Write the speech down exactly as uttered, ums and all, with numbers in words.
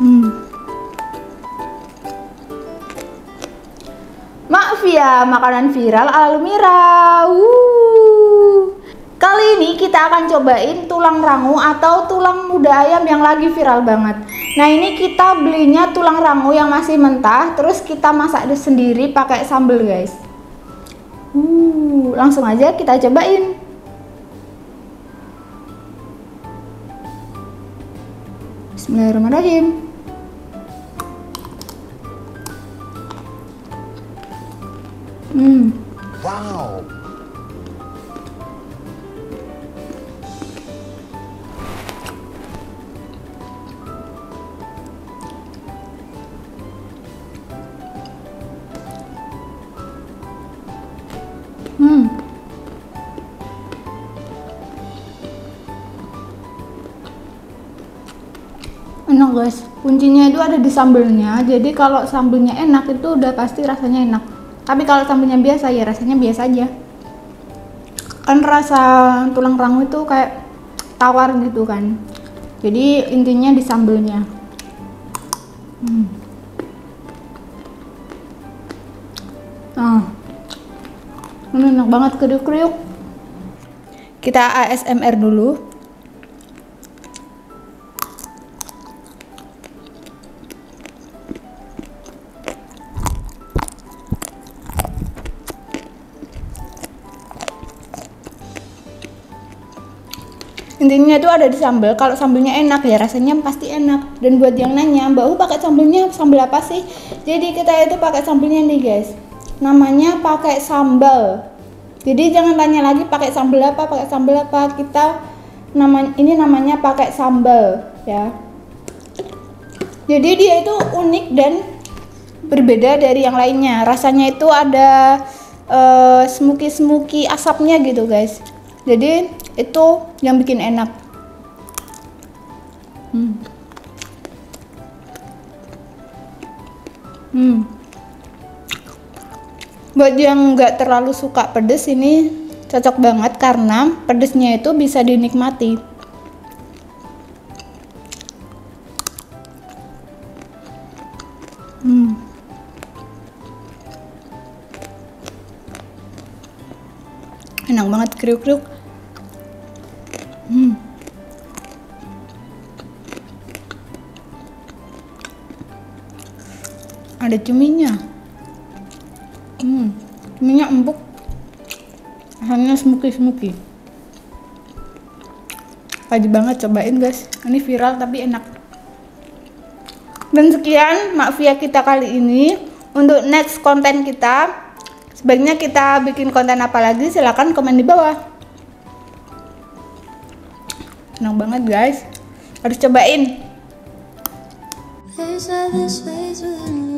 Hmm. Mafia, makanan viral ala Lumira. Wuh. Kali ini kita akan cobain tulang rangu atau tulang muda ayam yang lagi viral banget. Nah, ini kita belinya tulang rangu yang masih mentah, terus kita masak sendiri pakai sambal, guys. Uh, langsung aja kita cobain. Bismillahirrahmanirrahim. Hmm. Wow. Hmm. Enak, guys. Kuncinya itu ada di sambelnya. Jadi kalau sambelnya enak itu udah pasti rasanya enak. Tapi kalau sambelnya biasa ya rasanya biasa aja. Kan rasa tulang rangu itu kayak tawar gitu kan. Jadi intinya di sambelnya. Hmm. Nah. Ini enak banget, kriuk-kriuk. Kita A S M R dulu. Intinya itu ada di sambal. Kalau sambelnya enak ya rasanya pasti enak. Dan buat yang nanya, Mbak U pakai sambelnya sambal apa sih? Jadi kita itu pakai sambelnya nih, guys. Namanya pakai sambal. Jadi jangan tanya lagi pakai sambal apa, pakai sambal apa. Kita namanya ini namanya pakai sambal, ya. Jadi dia itu unik dan berbeda dari yang lainnya. Rasanya itu ada uh, smoky-smoky asapnya gitu, guys. Jadi itu yang bikin enak. Hmm. Hmm. Buat yang nggak terlalu suka pedes, ini cocok banget karena pedesnya itu bisa dinikmati. Hmm. Enak banget, kriuk-kriuk. Hmm. Ada cuminya. Hmm, cuminya empuk, rasanya smoky-smoky. Wajib banget cobain, guys. Ini viral tapi enak. Dan sekian Mafia kita kali ini. Untuk next konten kita, sebaiknya kita bikin konten apa lagi? Silahkan komen di bawah. Enak banget, guys. Harus cobain.